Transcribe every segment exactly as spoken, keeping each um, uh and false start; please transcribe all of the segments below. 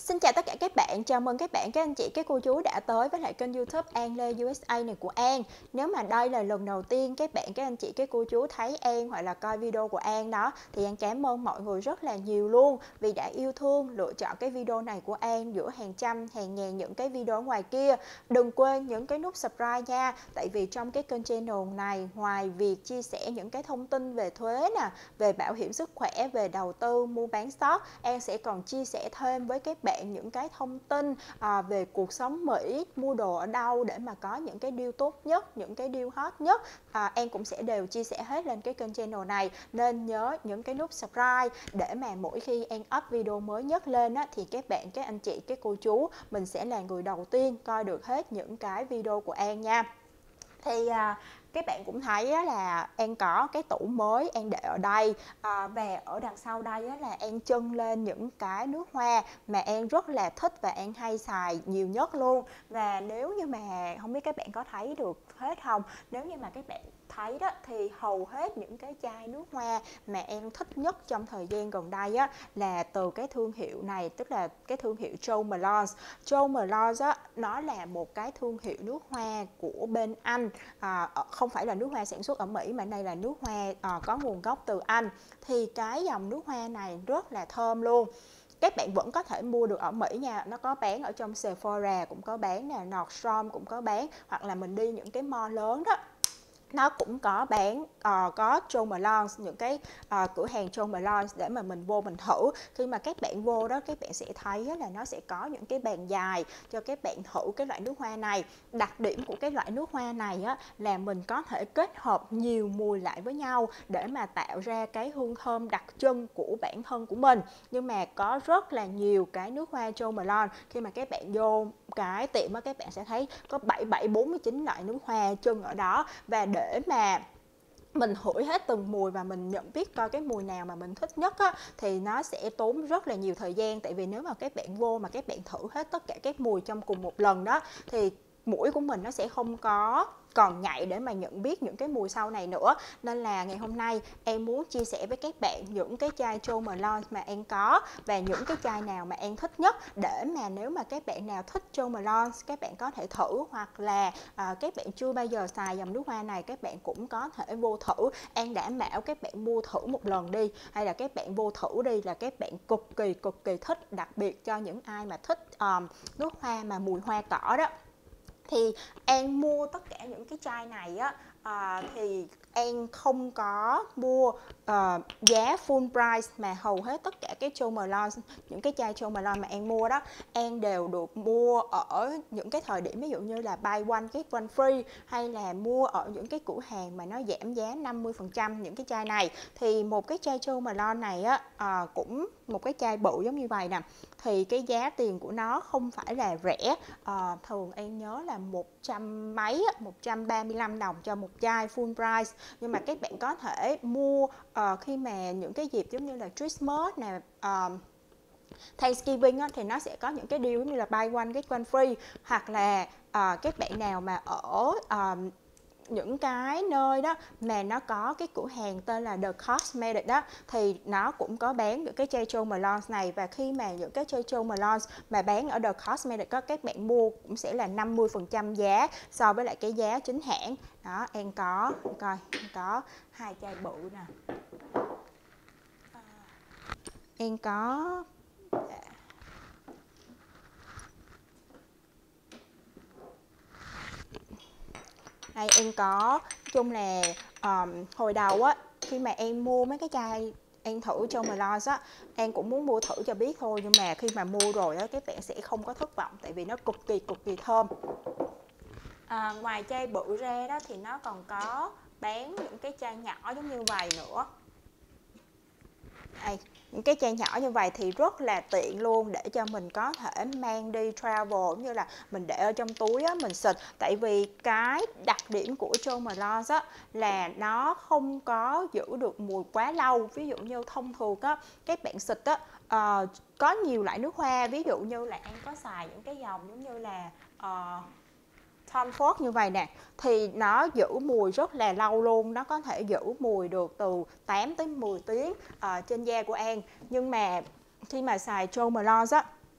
Xin chào tất cả các bạn, chào mừng các bạn, các anh chị, các cô chú đã tới với lại kênh YouTube An Lê u ét a này của An. Nếu mà đây là lần đầu tiên các bạn, các anh chị, các cô chú thấy An hoặc là coi video của An đó thì An cảm ơn mọi người rất là nhiều luôn vì đã yêu thương lựa chọn cái video này của An giữa hàng trăm, hàng ngàn những cái video ở ngoài kia. Đừng quên những cái nút subscribe nha, tại vì trong cái kênh channel này ngoài việc chia sẻ những cái thông tin về thuế nè, về bảo hiểm sức khỏe, về đầu tư, mua bán stock, An sẽ còn chia sẻ thêm với các bạn những cái thông tin à, về cuộc sống Mỹ, mua đồ ở đâu để mà có những cái deal tốt nhất, những cái deal hot nhất. à, An cũng sẽ đều chia sẻ hết lên cái kênh channel này, nên nhớ những cái nút subscribe để mà mỗi khi An up video mới nhất lên á, thì các bạn, các anh chị, các cô chú mình sẽ là người đầu tiên coi được hết những cái video của An nha. Thì à, các bạn cũng thấy á, là An có cái tủ mới An để ở đây, à, và ở đằng sau đây á, là An trưng lên những cái nước hoa mà An rất là thích và An hay xài nhiều nhất luôn. Và nếu như mà không biết các bạn có thấy được hết không, nếu như mà các bạn thấy đó thì hầu hết những cái chai nước hoa mà An thích nhất trong thời gian gần đây á là từ cái thương hiệu này, tức là cái thương hiệu Jo Malone. Jo Malone á, nó là một cái thương hiệu nước hoa của bên Anh, à, không phải là nước hoa sản xuất ở Mỹ mà đây là nước hoa à, có nguồn gốc từ Anh. Thì cái dòng nước hoa này rất là thơm luôn. Các bạn vẫn có thể mua được ở Mỹ nha, nó có bán ở trong Sephora cũng có bán nè, Nordstrom cũng có bán, hoặc là mình đi những cái mall lớn đó nó cũng có bán, uh, có Jo Malone, những cái uh, cửa hàng Jo Malone để mà mình vô mình thử. Khi mà các bạn vô đó, các bạn sẽ thấy là nó sẽ có những cái bàn dài cho các bạn thử cái loại nước hoa này. Đặc điểm của cái loại nước hoa này á, là mình có thể kết hợp nhiều mùi lại với nhau để mà tạo ra cái hương thơm đặc trưng của bản thân của mình. Nhưng mà có rất là nhiều cái nước hoa Jo Malone, khi mà các bạn vô cái tiệm á, các bạn sẽ thấy có bảy bảy bốn mươi chín loại nước hoa trưng ở đó. Và để mà mình hửi hết từng mùi và mình nhận biết coi cái mùi nào mà mình thích nhất á, thì nó sẽ tốn rất là nhiều thời gian. Tại vì nếu mà các bạn vô mà các bạn thử hết tất cả các mùi trong cùng một lần đó thì mũi của mình nó sẽ không có còn nhạy để mà nhận biết những cái mùi sau này nữa. Nên là ngày hôm nay em muốn chia sẻ với các bạn những cái chai Jo Malone mà em có và những cái chai nào mà em thích nhất, để mà nếu mà các bạn nào thích Jo Malone các bạn có thể thử, hoặc là à, các bạn chưa bao giờ xài dòng nước hoa này các bạn cũng có thể vô thử. Em đảm bảo các bạn mua thử một lần đi, hay là các bạn vô thử đi là các bạn cực kỳ cực kỳ thích, đặc biệt cho những ai mà thích um, nước hoa mà mùi hoa cỏ đó. Thì An mua tất cả những cái chai này á, à, thì An không có mua uh, giá full price, mà hầu hết tất cả cái Jo Malone, những cái chai Jo Malone mà An mua đó, An đều được mua ở những cái thời điểm ví dụ như là buy one get one free, hay là mua ở những cái cửa hàng mà nó giảm giá năm mươi phần trăm những cái chai này. Thì một cái chai Jo Malone này á, à, cũng một cái chai bự giống như vậy nè, thì cái giá tiền của nó không phải là rẻ. À, thường An nhớ là một trăm mấy, một trăm ba mươi lăm đồng cho một chai full price. Nhưng mà các bạn có thể mua uh, khi mà những cái dịp giống như là Christmas nè, uh, Thanksgiving á, thì nó sẽ có những cái deal giống như là buy one get one free, hoặc là uh, các bạn nào mà ở uh, những cái nơi đó mà nó có cái cửa hàng tên là The Cosmetic đó, thì nó cũng có bán những cái chai Jo Malone này. Và khi mà những cái chai Jo Malone mà bán ở The Cosmetic đó, các bạn mua cũng sẽ là năm mươi phần trăm giá so với lại cái giá chính hãng đó. Em có coi, em có hai chai bự nè, em có đây, em có, nói chung là um, hồi đầu á khi mà em mua mấy cái chai em thử Jo Malone á, em cũng muốn mua thử cho biết thôi, nhưng mà khi mà mua rồi á các bạn sẽ không có thất vọng, tại vì nó cực kỳ cực kỳ thơm. À, ngoài chai bự ra đó thì nó còn có bán những cái chai nhỏ giống như vậy nữa. Đây, những cái chai nhỏ như vậy thì rất là tiện luôn, để cho mình có thể mang đi travel, cũng như là mình để ở trong túi á, mình xịt. Tại vì cái đặc điểm của Jo Malone á là nó không có giữ được mùi quá lâu. Ví dụ như thông thường á, các bạn xịt á, uh, có nhiều loại nước hoa, ví dụ như là em có xài những cái dòng giống như là uh, Tom Ford như vậy nè, thì nó giữ mùi rất là lâu luôn, nó có thể giữ mùi được từ tám tới mười tiếng uh, trên da của An. Nhưng mà khi mà xài Jo Malone á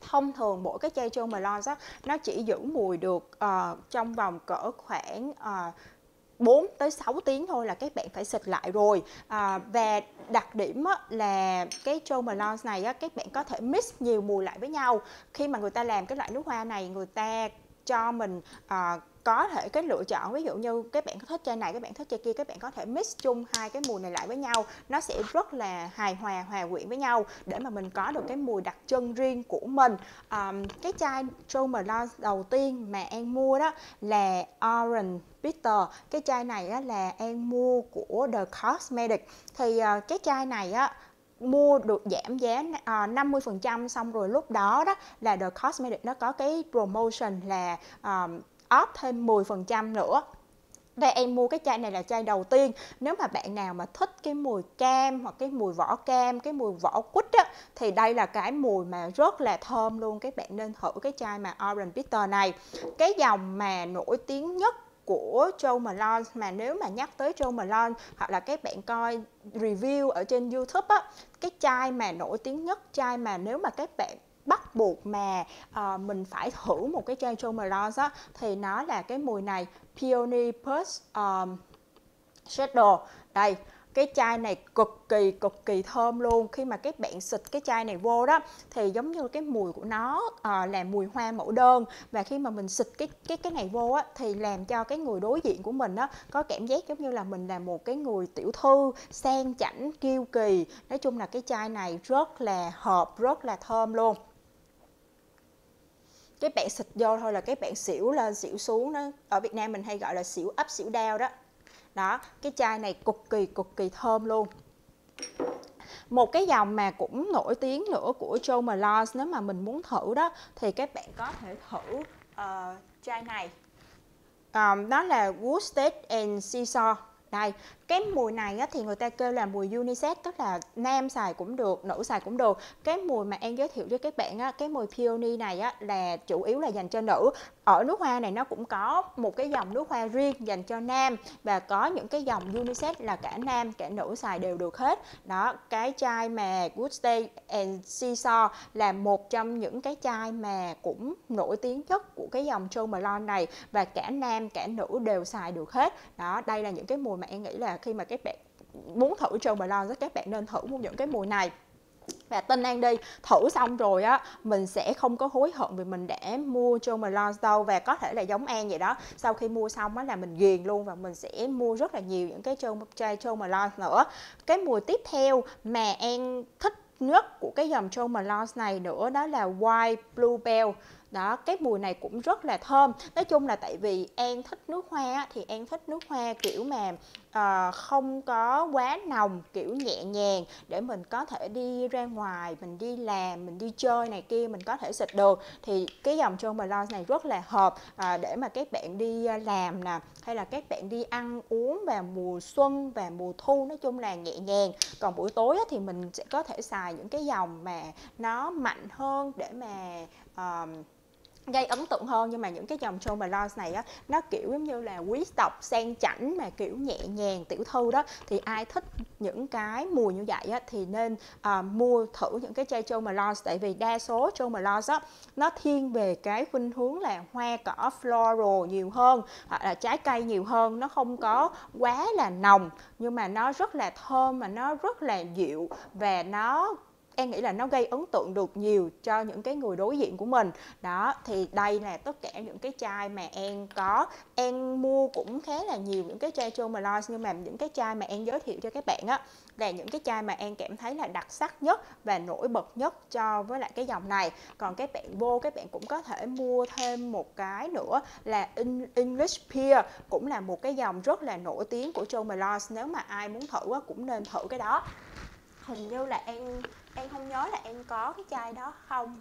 thông thường mỗi cái chai Jo Malone á nó chỉ giữ mùi được uh, trong vòng cỡ khoảng uh, bốn tới sáu tiếng thôi là các bạn phải xịt lại rồi. À, và đặc điểm á, là cái Jo Malone này á, các bạn có thể mix nhiều mùi lại với nhau. Khi mà người ta làm cái loại nước hoa này, người ta cho mình à, có thể cái lựa chọn, ví dụ như các bạn có thích chai này, các bạn thích chai kia, các bạn có thể mix chung hai cái mùi này lại với nhau, nó sẽ rất là hài hòa, hòa quyện với nhau để mà mình có được cái mùi đặc trưng riêng của mình. À, cái chai Jo Malone đầu tiên mà An mua đó là Orange Bitter. Cái chai này á, là An mua của The Cosmetics. Thì uh, cái chai này á mua được giảm giá uh, năm mươi phần trăm, xong rồi lúc đó đó là The Cosmetics nó có cái promotion là um, off thêm mười phần trăm nữa. Và em mua cái chai này là chai đầu tiên. Nếu mà bạn nào mà thích cái mùi cam hoặc cái mùi vỏ cam, cái mùi vỏ quýt á, thì đây là cái mùi mà rất là thơm luôn. Các bạn nên thử cái chai mà Orange Bitter này. Cái dòng mà nổi tiếng nhất của Jo Malone, mà nếu mà nhắc tới Jo Malone hoặc là các bạn coi review ở trên YouTube á, cái chai mà nổi tiếng nhất, chai mà nếu mà các bạn bắt buộc mà uh, mình phải thử một cái chai Jo Malone á, thì nó là cái mùi này, Peony Push um, Shadow. Đây, cái chai này cực kỳ cực kỳ thơm luôn. Khi mà các bạn xịt cái chai này vô đó thì giống như cái mùi của nó uh, là mùi hoa mẫu đơn. Và khi mà mình xịt cái cái cái này vô á, thì làm cho cái người đối diện của mình á có cảm giác giống như là mình là một cái người tiểu thư sang chảnh kiêu kỳ. Nói chung là cái chai này rất là hợp, rất là thơm luôn. Các bạn xịt vô thôi là các bạn xỉu lên xỉu xuống đó. Ở Việt Nam mình hay gọi là xỉu up xỉu down đó. Đó, cái chai này cực kỳ cực kỳ thơm luôn. Một cái dòng mà cũng nổi tiếng nữa của Jo Malone, nếu mà mình muốn thử đó thì các bạn có thể thử uh, chai này. Um, đó là Woodstead and Scissor. Đây, cái mùi này á, thì người ta kêu là mùi unisex, tức là nam xài cũng được, nữ xài cũng được. Cái mùi mà An giới thiệu cho các bạn á, cái mùi Peony này á, là chủ yếu là dành cho nữ. Ở nước hoa này nó cũng có một cái dòng nước hoa riêng dành cho nam, và có những cái dòng unisex là cả nam cả nữ xài đều được hết. Đó, cái chai mà Woodstead and Scissor là một trong những cái chai mà cũng nổi tiếng nhất của cái dòng Jo Malone này, và cả nam cả nữ đều xài được hết. Đó, đây là những cái mùi mà em nghĩ là khi mà các bạn muốn thử Jo Malone, các bạn nên thử một những cái mùi này. Và tin An đi, thử xong rồi á, mình sẽ không có hối hận vì mình đã mua Jo Malone đâu. Và có thể là giống An vậy đó, sau khi mua xong á là mình ghiền luôn, và mình sẽ mua rất là nhiều những cái chai Jo Malone nữa. Cái mùi tiếp theo mà An thích nhất của cái dòng Jo Malone này nữa, đó là White Bluebell. Đó, cái mùi này cũng rất là thơm. Nói chung là tại vì An thích nước hoa thì An thích nước hoa kiểu mà uh, không có quá nồng, kiểu nhẹ nhàng, để mình có thể đi ra ngoài, mình đi làm, mình đi chơi này kia, mình có thể xịt được. Thì cái dòng Jo Malone này rất là hợp uh, để mà các bạn đi làm nè, hay là các bạn đi ăn uống vào mùa xuân và mùa thu, nói chung là nhẹ nhàng. Còn buổi tối thì mình sẽ có thể xài những cái dòng mà nó mạnh hơn để mà uh, gây ấn tượng hơn. Nhưng mà những cái dòng Jo Malone này á, nó kiểu giống như là quý tộc sang chảnh mà kiểu nhẹ nhàng tiểu thư đó, thì ai thích những cái mùi như vậy á, thì nên uh, mua thử những cái chai Jo Malone. Tại vì đa số Jo Malone á, nó thiên về cái khuynh hướng là hoa cỏ floral nhiều hơn, hoặc là trái cây nhiều hơn. Nó không có quá là nồng, nhưng mà nó rất là thơm, mà nó rất là dịu, và nó Em nghĩ là nó gây ấn tượng được nhiều cho những cái người đối diện của mình. Đó, thì đây là tất cả những cái chai mà An có. An mua cũng khá là nhiều những cái chai Jo Malone, nhưng mà những cái chai mà An giới thiệu cho các bạn á, là những cái chai mà An cảm thấy là đặc sắc nhất và nổi bật nhất cho với lại cái dòng này. Còn các bạn vô, các bạn cũng có thể mua thêm một cái nữa là English Pear, cũng là một cái dòng rất là nổi tiếng của Jo Malone. Nếu mà ai muốn thử á, cũng nên thử cái đó. Hình như là An Em không nhớ là em có cái chai đó không.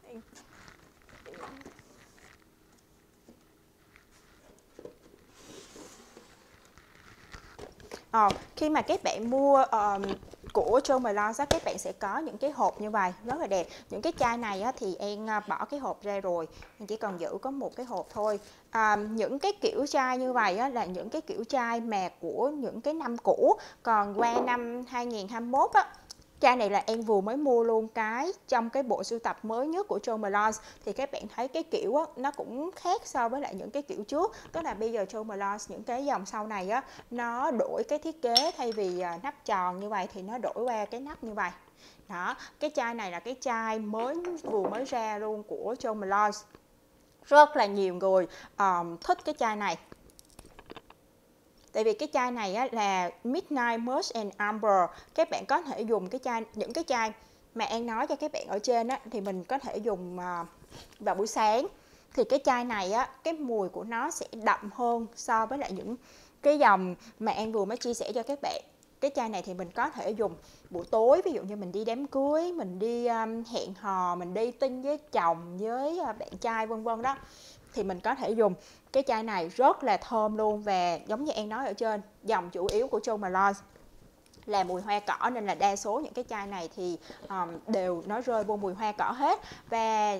Ờ, khi mà các bạn mua uh, của Jo Malone, các bạn sẽ có những cái hộp như vậy rất là đẹp. Những cái chai này á, thì em bỏ cái hộp ra rồi, em chỉ còn giữ có một cái hộp thôi. À, những cái kiểu chai như vậy á, là những cái kiểu chai mà của những cái năm cũ. Còn qua năm hai nghìn hai mươi mốt á, Chai này là An vừa mới mua luôn cái trong cái bộ sưu tập mới nhất của Jo Malone. Thì các bạn thấy cái kiểu á, nó cũng khác so với lại những cái kiểu trước. Tức là bây giờ Jo Malone những cái dòng sau này á, nó đổi cái thiết kế, thay vì à, nắp tròn như vậy thì nó đổi qua cái nắp như vậy. Đó, cái chai này là cái chai mới vừa mới ra luôn của Jo Malone. Rất là nhiều người um, thích cái chai này. Tại vì cái chai này á, là Midnight Musk and Amber. Các bạn có thể dùng cái chai, những cái chai mà An nói cho các bạn ở trên á, thì mình có thể dùng uh, vào buổi sáng. Thì cái chai này á, cái mùi của nó sẽ đậm hơn so với lại những cái dòng mà An vừa mới chia sẻ cho các bạn. Cái chai này thì mình có thể dùng buổi tối, ví dụ như mình đi đám cưới, mình đi um, hẹn hò, mình đi tinh với chồng, với uh, bạn trai vân vân đó, thì mình có thể dùng cái chai này rất là thơm luôn. Và giống như An nói ở trên, dòng chủ yếu của Jo Malone là mùi hoa cỏ, nên là đa số những cái chai này thì um, đều nó rơi vô mùi hoa cỏ hết. Và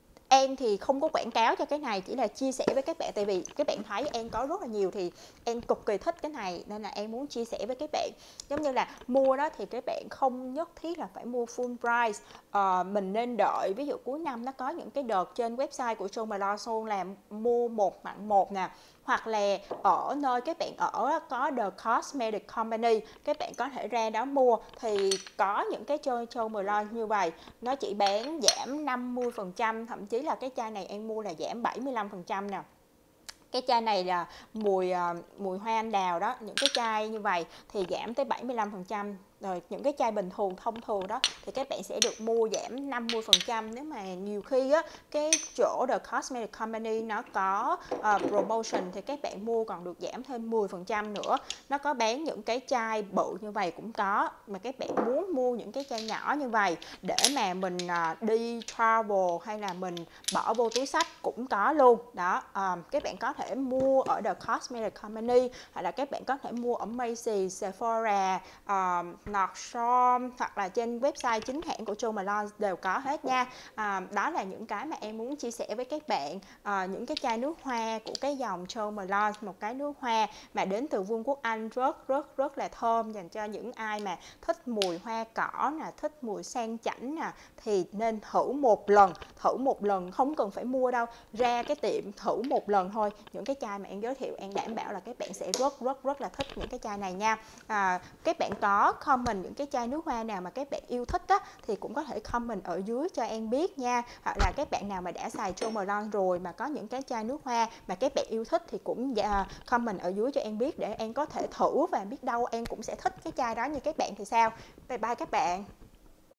An thì không có quảng cáo cho cái này, chỉ là chia sẻ với các bạn. Tại vì các bạn thấy An có rất là nhiều thì An cực kỳ thích cái này, nên là An muốn chia sẻ với các bạn. Giống như là mua đó thì các bạn không nhất thiết là phải mua full price. à, Mình nên đợi, ví dụ cuối năm nó có những cái đợt trên website của Jo Malone là mua một tặng một nè, hoặc là ở nơi các bạn ở có The Cosmetic Company, các bạn có thể ra đó mua. Thì có những cái Jo Jo Malone như vậy, nó chỉ bán giảm năm mươi phần trăm, thậm chí là cái chai này em mua là giảm bảy mươi lăm phần trăm nè. Cái chai này là mùi uh, mùi hoa anh đào đó, những cái chai như vậy thì giảm tới bảy mươi lăm phần trăm. Rồi những cái chai bình thường thông thường đó thì các bạn sẽ được mua giảm năm mươi phần trăm. Nếu mà nhiều khi á, cái chỗ The Cosmetic Company nó có uh, promotion thì các bạn mua còn được giảm thêm mười phần trăm nữa. Nó có bán những cái chai bự như vậy cũng có, mà các bạn muốn mua những cái chai nhỏ như vậy để mà mình uh, đi travel hay là mình bỏ vô túi xách cũng có luôn đó. Um, các bạn có thể mua ở The Cosmetic Company, hoặc là các bạn có thể mua ở Macy's, Sephora, um, Nordstrom, hoặc là trên website chính hãng của Jo Malone đều có hết nha. À, đó là những cái mà em muốn chia sẻ với các bạn. À, những cái chai nước hoa của cái dòng Jo Malone, một cái nước hoa mà đến từ Vương quốc Anh, rất rất rất là thơm, dành cho những ai mà thích mùi hoa cỏ nè, thích mùi sang chảnh nè, thì nên thử một lần. Thử một lần, không cần phải mua đâu, ra cái tiệm thử một lần thôi. Những cái chai mà em giới thiệu, em đảm bảo là các bạn sẽ rất rất rất là thích những cái chai này nha. À, các bạn có comment những cái chai nước hoa nào mà các bạn yêu thích á, thì cũng có thể comment ở dưới cho em biết nha. Hoặc là các bạn nào mà đã xài Jo Malone rồi mà có những cái chai nước hoa mà các bạn yêu thích thì cũng comment ở dưới cho em biết, để em có thể thử, và biết đâu em cũng sẽ thích cái chai đó như các bạn thì sao. Bye bye các bạn.